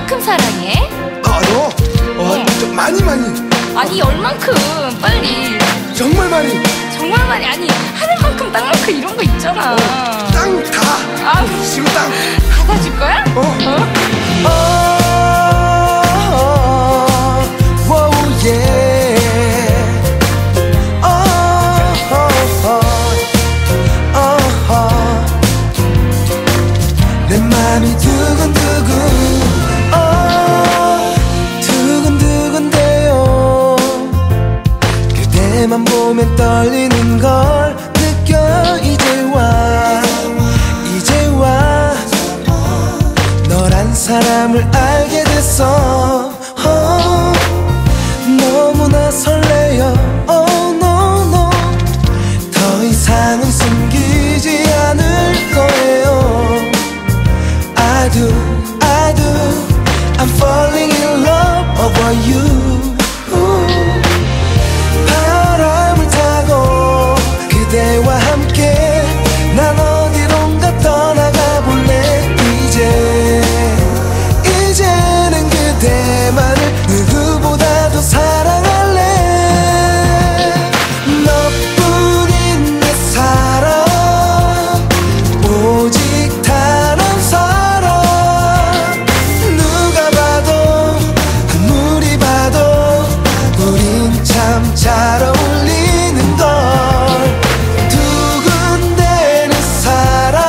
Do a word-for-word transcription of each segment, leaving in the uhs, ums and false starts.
얼만큼 사랑해? 아, 너? 어, 응. 좀 많이 많이. 아니 얼만큼 빨리. 정말 많이. 정말 많이. 아니 하늘만큼 땅만큼 이런 거 있잖아. 어, 땅 다. 아, 지구 땅. 받아줄 거야? 어. 어? 어, 워우, 예. 어, 어, 어, 어. 내 맘이 두근두근, 어, 두근두근대요. 그대만 보면 떨리는 걸 느껴. 이제와 이제와 너란 사람을 알게 됐어. 어, 너무나 설레요. Oh no no, 더 이상은 숨기지 않을 거예요. I do, I do, I'm falling in love over you. 바람을 타고 그대와 함께 난 어디론가 떠나가 볼래. 이제 이제는 그대만을 누구보다도 사랑할래. 너뿐인 내 사랑, 오직 단 한 사랑. 누가 봐도 아무리 봐도 우린 참 잘 어울리는 걸. 두근대는 사랑,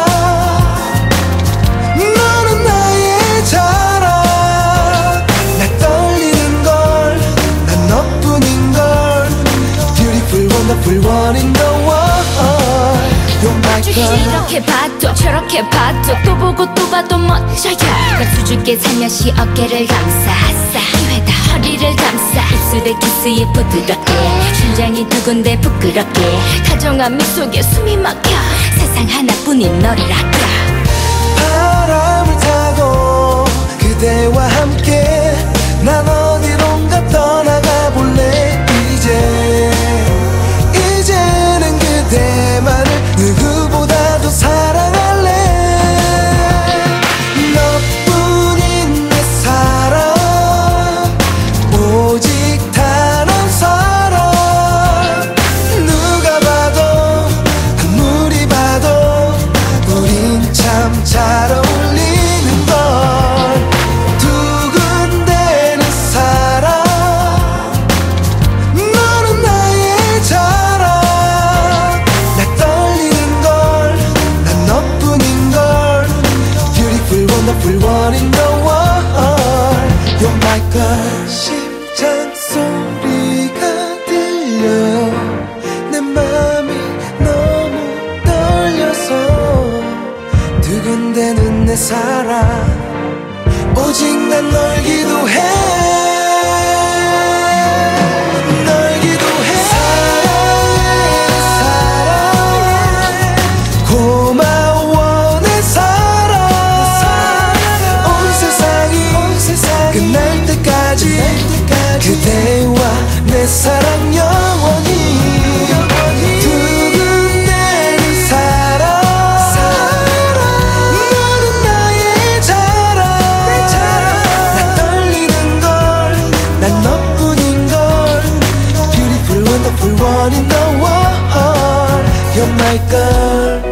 너는 나의 자랑. 나 떨리는 걸, 난 너뿐인 걸. Beautiful, wonderful, one in the world. You're my girl. 이렇게 봐도 저렇게 봐도 또 보고 또 봐도 멋져요. 난 수줍게 살며시 어깨를 감싸 기회다 허리를 감싸 입술에 키스에 부드럽게 심장이 두근대 부끄럽게 다정한 미소에 숨이 막혀 세상 하나뿐인 너를 아껴. 바람을 타고 그대와 함께 난 어디론가 떠나가 볼래. 이제 이제는 그대만을 누구보다도 사랑할래. 너뿐인 내 사랑, 오직 단 한 사랑. 누가 봐도 아무리 봐도 우린 참 잘 어울리는 걸. 두근대는 사랑, 너는 나의 자랑. 나 떨리는 걸, 난 너뿐인 걸. Beautiful, wonderful, one in the world. You're my girl. 심장 소리가 들려요. 내 맘이 너무 떨려서 두근대는 내 사랑, 오직 난 널 기도해. 널 기도해. 사랑, 고마워 내 사랑. 온 세상이 끝날 때까지 그대와 내 사랑 영원히. 두근대는 사랑, 너는 나의 자랑. 나 떨리는 걸, 난 너뿐인 걸. Beautiful, wonderful, one in the world. You're my girl.